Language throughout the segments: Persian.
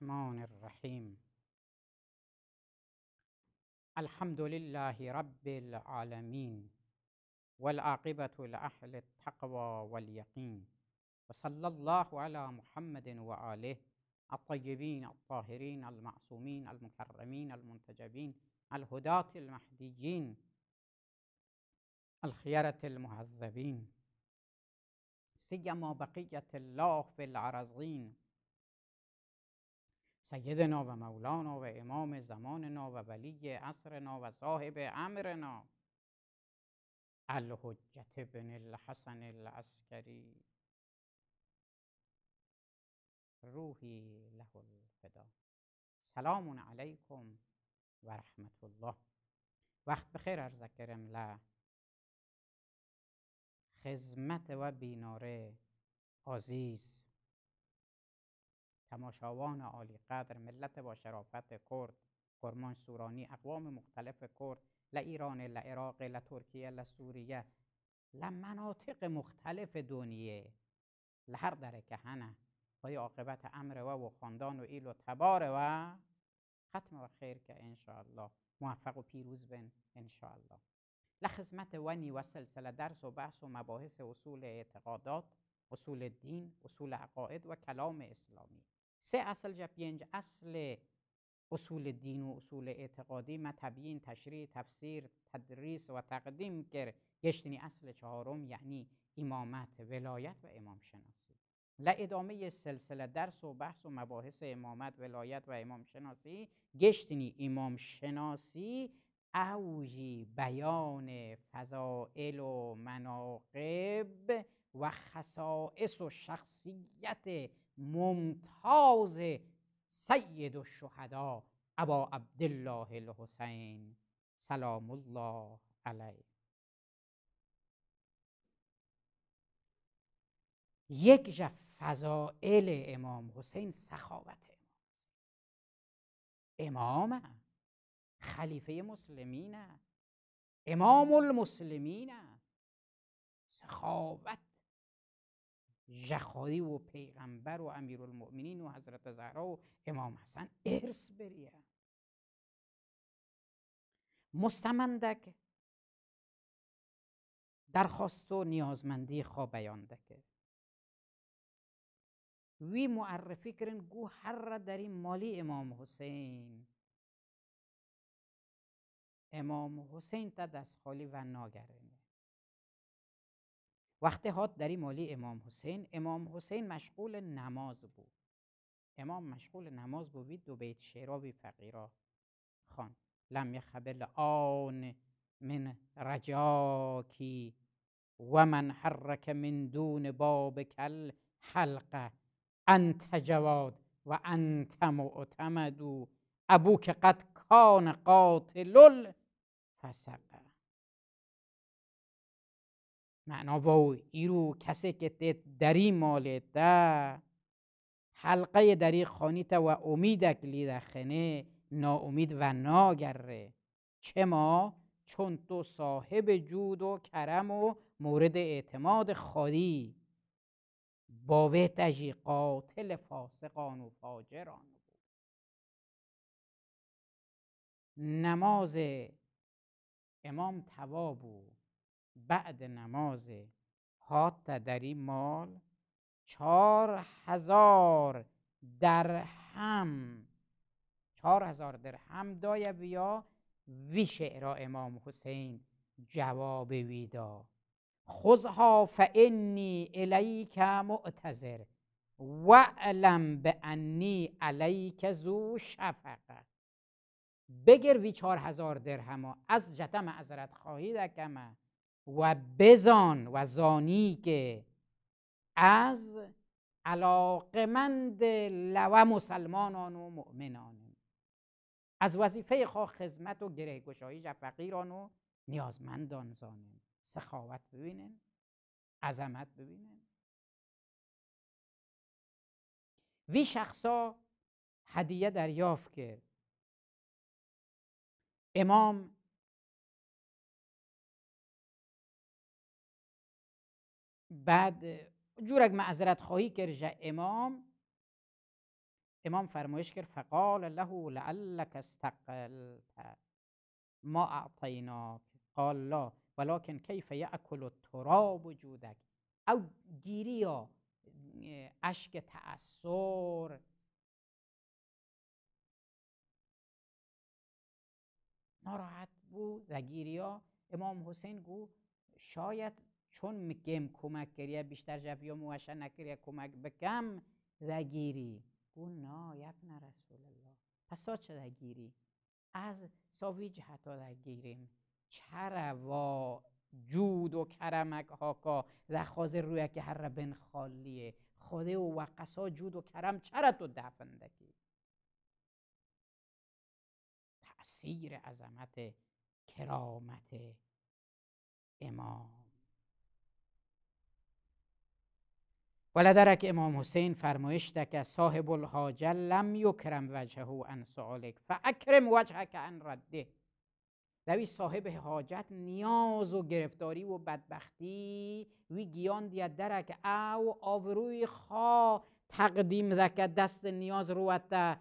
الرحمن الرحیم. الحمد لله رب العالمین والعاقبة لأهل التقوى واليقین وصلی الله علی محمد و آله الطیبین الطاهرین المعصومین المكرمین المنتجبین الهداة المهدیین الخيرة المهذبین سیما بقیة الله في الأرضین سیدنا و مولانا و امام زماننا و ولی عصرنا و صاحب امرنا الحجة بن الحسن العسکری روحی له الفدا. سلام علیکم و رحمت الله. وقت بخیر عرض کرم ل خدمت و بیناره عزیز تماشاوان عالی قدر ملت با شرافت کرد، کرمان سورانی، اقوام مختلف کرد، ل ایران، ل عراق، ل ترکیه، ل سوریه، ل مناطق مختلف دنیه، ل هر در که هنه و عاقبت امر و خاندان و ایل و تبار و ختم و خیر که انشاءالله موفق و پیروز بن انشاءالله. ل خدمت ونی و سلسله درس و بحث و مباحث اصول اعتقادات، اصول دین، اصول عقاید و کلام اسلامی. سه اصل جا 5 اصل اصول دین و اصول اعتقادی ما تبیین، تشریح، تفسیر، تدریس و تقدیم کرد. گشتنی اصل 4 یعنی امامت، ولایت و امام شناسی. ل ادامه سلسله درس و بحث و مباحث امامت، ولایت و امام شناسی گشتنی امام شناسی اوجی بیان فضائل و مناقب و خصائص و شخصیت ممتاز سید الشهدا ابا عبدالله الحسین سلام الله علیه. یک جا فضائل امام حسین سخاوت امام خلیفه مسلمین، امام المسلمین، سخاوت جخاری و پیغمبر و امیرالمؤمنین و حضرت زهرا و امام حسن ارث بریه مستمندک درخواست و نیازمندی خواه بیان دکه وی معرفی کرن گو هر را در این مالی امام حسین، امام حسین تا دست خالی و ناگرنه. وقتی هات در این مالی امام حسین مشغول نماز بود. امام مشغول نماز بود. 2 بیت شعرابی فقیرا خوان. لم یخبل آن من رجاکی و من حرک من دون باب کل حلقه انت جواد و انت معتمد ابوک قد کان قاتل الفسقه. معنا وو ایرو کسی که دری مال ده حلقه دری خانیت و امیدک لیده خنه ناامید و ناگره. چما؟ چون تو صاحب جود و کرم و مورد اعتماد خودی باوه تجی قاتل فاسقان و فاجران بود. نماز امام توابو بعد نماز هات دری مال 4000 درهم 4000 درهم دایه بیا وی شعرا امام حسین جواب ویدا خذها فانی الیک معتذر واعلم بانی علیک ذو شفقه. بگر وی 4000 درهم از جتا معذرت خواهی دکمه و بزان و زانی که از علاقمند لو مسلمانان و مؤمنان از وظیفه خواه خدمت و گره گشایی جا فقیران و نیازمندان زانن. سخاوت ببینن، عظمت ببینن. وی شخصا هدیه دریافت کرد. امام بعد جورک معذرت خواهی کرد امام امام فرمایش کرد فقال له لعلک استقلت ما اعطیناک قال لا ولكن کیف یأکل التراب جودک. او گیری یا اشک تأثر ناراحت بود و گیریا امام حسین گو شاید چون میگم کمک کریه بیشتر جبیا موشه نکریه کمک بکم رگیری گو نا یبن رسول الله پس چه رگیری از ساوی جهتا رگیریم چرا و جود و کرمک هاکا رخاز روی که هر بن خالیه خوده و وقصا جود و کرم چرا تو دفندکی. تأثیر عظمت کرامت امام. ولدرک امام حسین فرمایش که صاحب الحاجه لم یکرم وجهه عن سؤالک فاکرم وجهک عن رده. دوی صاحب حاجت نیاز و گرفتاری و بدبختی وی گیان دید درک او آبروی خواه تقدیم دکه دست نیاز روته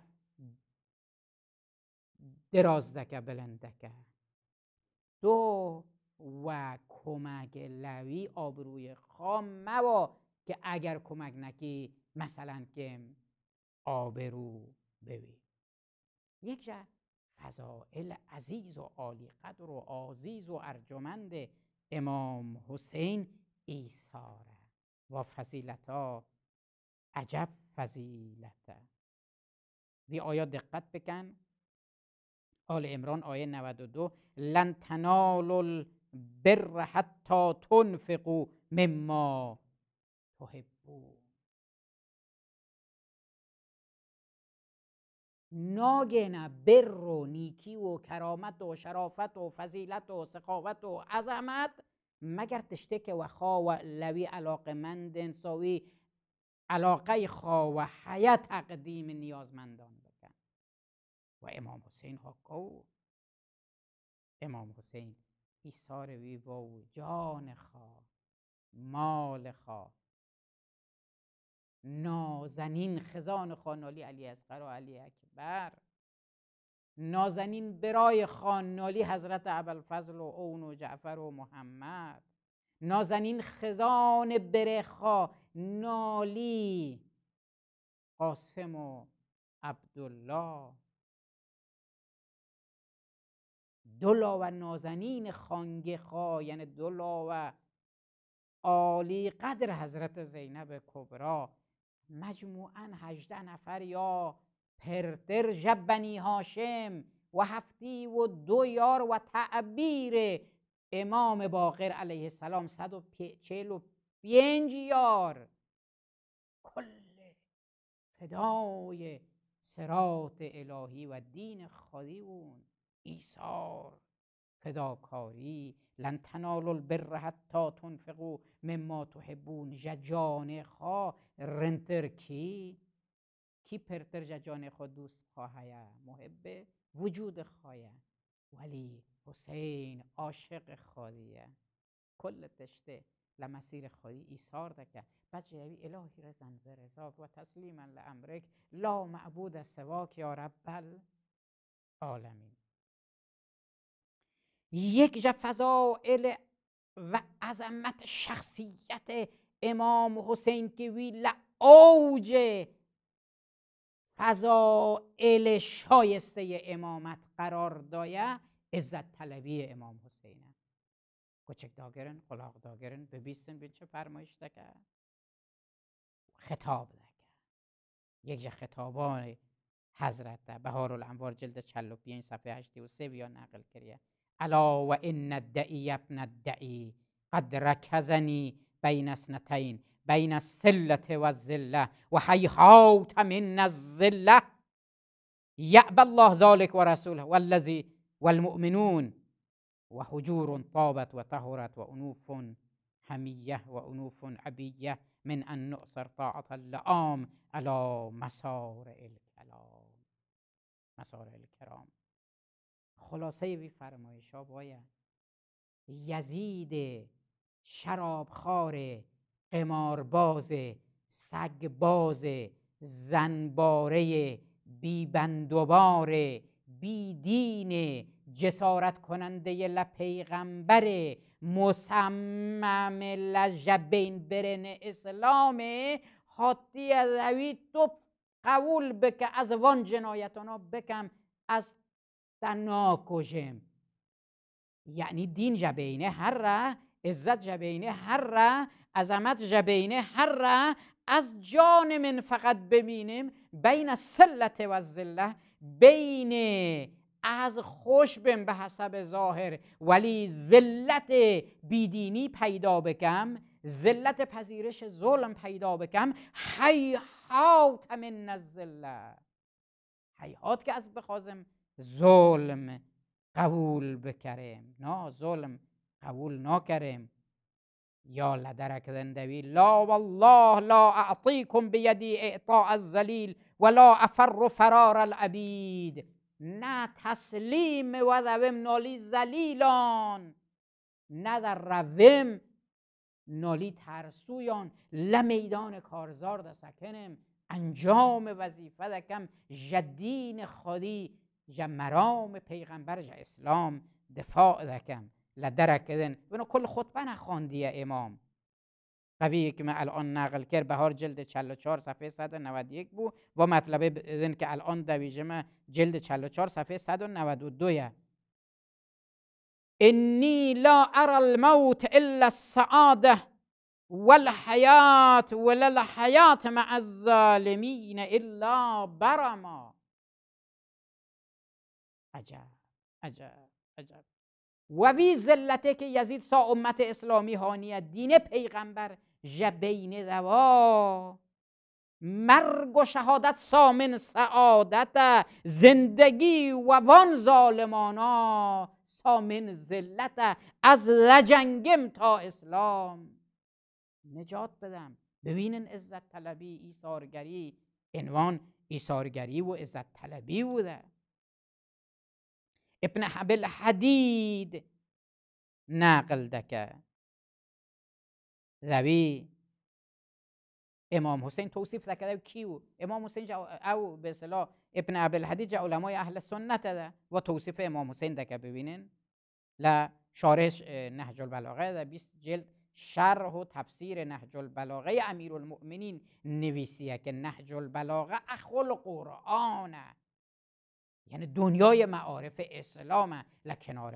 دراز دکه بلند دکه دو و کمک لوی آبروی خواه موا که اگر کمک نکی مثلا که آبرو بوی. یک جا فضائل عزیز و عالی قدر و عزیز و ارجمند امام حسین ایثاره و فضیلتا عجب فضیلته. بی آیات دقت بکن. آل عمران آیه 92 لن تنالوا البر حتی تنفقوا مما تحبون. ناگهنه بر و نیکی و کرامت و شرافت و فضیلت و سخاوت و عظمت مگر تشتک و خواه و لوی علاقه مند انساوی علاقه خواه و حیا تقدیم نیازمندان بکن. و امام حسین ها کو امام حسین ایثار وی و جان خواه مال خواه نازنین خزان خانالی علی اصغر و علی اکبر نازنین برای خانالی حضرت ابوالفضل و اون و جعفر و محمد نازنین خزان برخا نالی قاسم و عبدالله دولا و نازنین خانگه خوا یعنی دولا و عالی قدر حضرت زینب کبرا مجموعاً 18 نفر یا پرتر جب بنی هاشم و 72 یار و تعبیر امام باقر علیه السلام 145 یار کل فدای صراط الهی و دین خودیون ایثار فداکاری. لن تنالوا البر حتی تنفقوا مما تحبون. ججانه خواه رنتر کی پرتر ججانه خود دوست خواهیه محب وجود خواهیه ولی حسین عاشق خواهیه کل تشته لمسیر خواهی ایثار دکه بجوی الهی رزن برزاک و تسلیما لامرک لا معبود سواک یا رب العالمین. یک جا فضائل و عظمت شخصیت امام حسین که وی لعوج فضائل شایسته امامت قرار دایه عزت طلبی امام حسینه. کوچک داگرن قلاق داگرن ببیستن به چه فرمایش دکه خطاب دکه. یک جا خطابان حضرت بهار الانوار جلد 45 صفحه 83 بیا نقل کریه الا و ان الدعی ابن الدعی قد رکزنی بین اثنتین بین السلة و الذلة و هیهات من الذلة یأبی الله ذلك و رسوله والذی والمؤمنون و حجور طابت و طهرت و انوف حمیه و انوف عبیه من ان نؤثر طاعة اللئام على مسارع الکلام مسارع الکرام. خلاصه وی فرمایش ها باید یزید شرابخوار قمارباز سگباز زنباره بی بندوبار بی دین جسارت کننده لپیغمبر مصمم لجبین برن اسلام حاطی روی تو قبول بکه از وان جنایتانا بکم از تنا کشم. یعنی دین جبینه هر را، عزت جبینه هر را، عظمت جبینه هر را از جان من فقط ببینیم بین السلت و الذله، بین از خوش بم به حسب ظاهر ولی ذلت بیدینی پیدا بکم، ذلت پذیرش ظلم پیدا بکم. هیهات من الذله، هیهات که از بخوازم ظلم قبول بکریم، نه ظلم قبول نکریم. یا لدرک زندوی لا والله لا اعطیکم بیدی اعطاء الذلیل ولا افر فرار العبید. نه تسلیم و روم نالی ذلیلان، نه در روم نالی ترسویان. لمیدان کارزار دا سکنم انجام وظیفه دکم جدین خودی جا مرام پیغمبر جا اسلام دفاع دکم لدرک دن. بنو کل خطبه نخواندیه امام قویه که من الان نقل کرد بهار جلد 44 صفحه 191 بود و مطلبه بدن که الان دویجه من جلد 44 صفحه 192. انی لا ارى الموت الا السعاده والحیات ولا الحیات مع الظالمین الا برما. عجب عجب عجب. و وی ذلته که یزید سا امت اسلامی هانیه دین پیغمبر جبین دوا مرگ و شهادت سامن سعادت زندگی و وان ظالمانا سامن ذلت از لجنگم تا اسلام نجات بدم. ببینن عزت طلبی ایثارگری عنوان ایثارگری و عزت طلبی بوده. ابن حبل حدید نقل دکه روی امام حسین توصیف دکه کیو امام حسین او به اصطلاح ابن حبل حدید جا علمای اهل سنت ده و توصیف امام حسین دکه ببینن لا شارح نهج البلاغه ده 20 جلد شرح و تفسیر نهج البلاغه امیرالمؤمنین نویسیه که نهج البلاغه اخو القرآنه، یعنی دنیای معارف اسلامه لکنار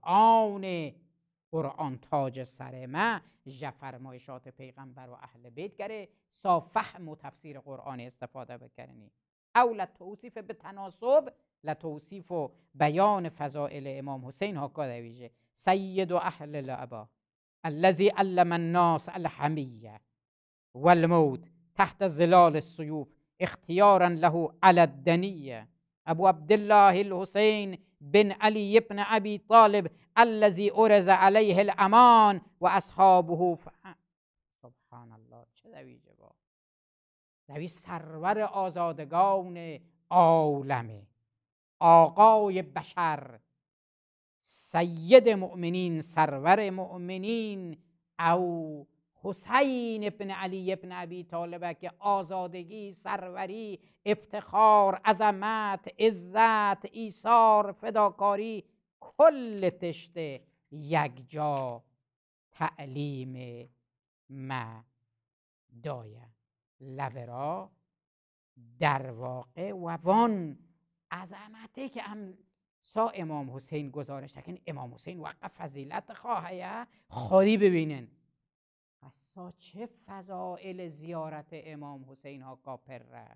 قرآن تاج سر ما جا فرمایشات پیغمبر و اهل بیت گره سا فهم و تفسیر قرآن استفاده بکرنی او لتوصیف به تناسب لتوصیف و بیان فضائل امام حسین ها که دویجه سید و اهل العبا الذي علم الناس الحمیه والموت تحت ظلال السیوف اختیارا له على الدنیه ابو عبدالله الحسین بن علی بن ابی طالب الذي ارز علیه الامان و اصحابه سبحان الله. چه دویجه با دوی سرور آزادگان عالمه، آقای بشر، سید مؤمنین، سرور مؤمنین او حسین ابن علی ابن ابی طالبه که آزادگی، سروری، افتخار، عظمت، عزت، ایثار، فداکاری کل تشت یک جا تعلیم ما دایه لورا در واقع و وان عظمته که سا امام حسین گزارش تکن. امام حسین وقت فضیلت خواهیه خودی ببینن سا چه فضائل زیارت امام حسین ها کاپره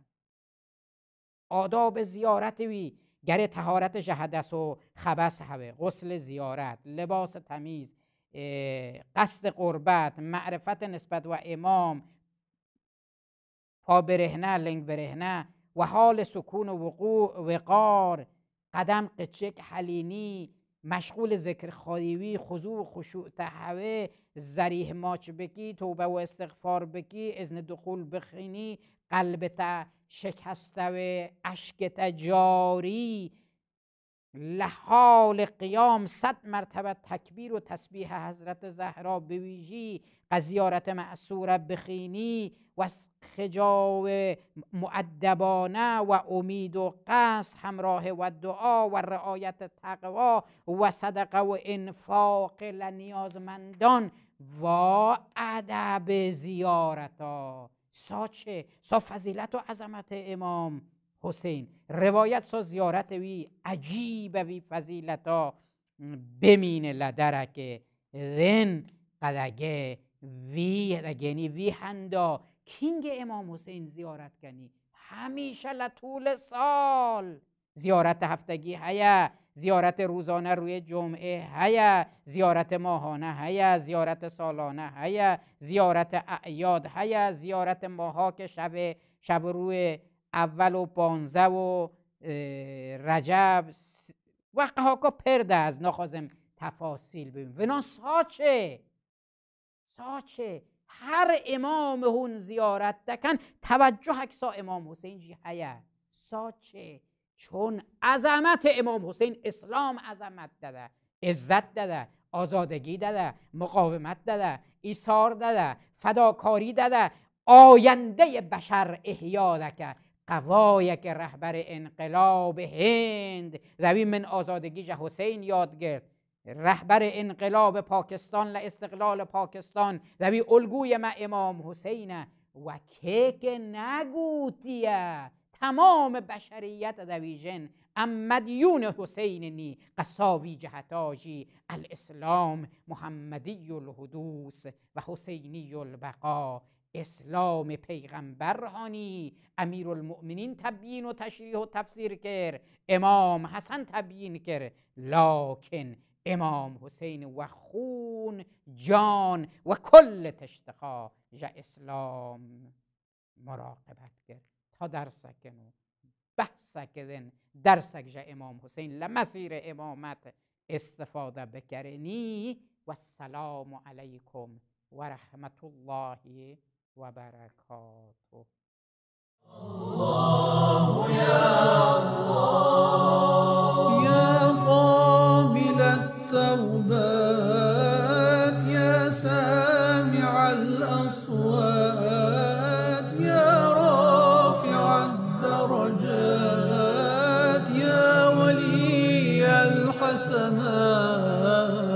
آداب زیارت وی گر طهارت جهدس و خبس هوه غسل زیارت لباس تمیز قصد قربت معرفت نسبت و امام پا برهنه لنگ برهنه و حال سکون و وقوع وقار قدم قچک حلینی مشغول ذکر خواهیوی خضوع خشوع تهوه زریح ماچ بکی توبه و استغفار بکی اذن دخول بخینی قلب تا شکسته و عشق تا جاری لحال قیام 100 مرتبه تکبیر و تسبیح حضرت زهرا به ویژی، زیارت معصوره بخینی و خجاو مؤدبانه و امید و قصد همراه و دعا و رعایت تقوا و صدقه و انفاق لنیازمندان و ادب زیارتا. چه؟ فضیلت و عظمت امام حسین روایت سا زیارت وی عجیب وی فضیلتا بمینه لدرک ذن قدگه وی دگنی وی هندا کینگ امام حسین زیارت کنی همیشه لطول سال زیارت هفتگی هیا، زیارت روزانه روی جمعه هیا، زیارت ماهانه هیا، زیارت سالانه هیا، زیارت اعیاد هیا، زیارت ماها که شب روی اول و 15 و رجب وقت ها که پرده از نخوازم تفاصیل ببین ونا ساچه هر امام هون زیارت دکن توجه اکسا امام حسین جی هیا ساچه چون عظمت امام حسین اسلام عظمت داده، عزت داده، آزادگی داده، مقاومت داده، ایثار داده، فداکاری داده، آینده بشر احیا دکه قوایک رهبر انقلاب هند روی من آزادگی جه حسین یاد گرد رهبر انقلاب پاکستان لاستقلال پاکستان روی الگوی ما امام حسین و که نگوتیه تمام بشریت دویژن امدیون حسین نی قصاوی جهتاجی الاسلام محمدی الحدوث و حسینی البقا اسلام پیغمبر هانی امیر المؤمنین تبیین و تشریح و تفسیر کرد امام حسن تبیین کرد لکن امام حسین و خون جان و کل تشتخا جا اسلام مراقبت کرد تا درسکنو بحثکدن درسک جا امام حسین لمسیر امامت استفاده بکرنی و السلام علیکم و رحمت الله و برکاته. الله یا الله یا قابل التوبات یا سامع الاصوات یا رافع الدرجات یا ولی الحسنات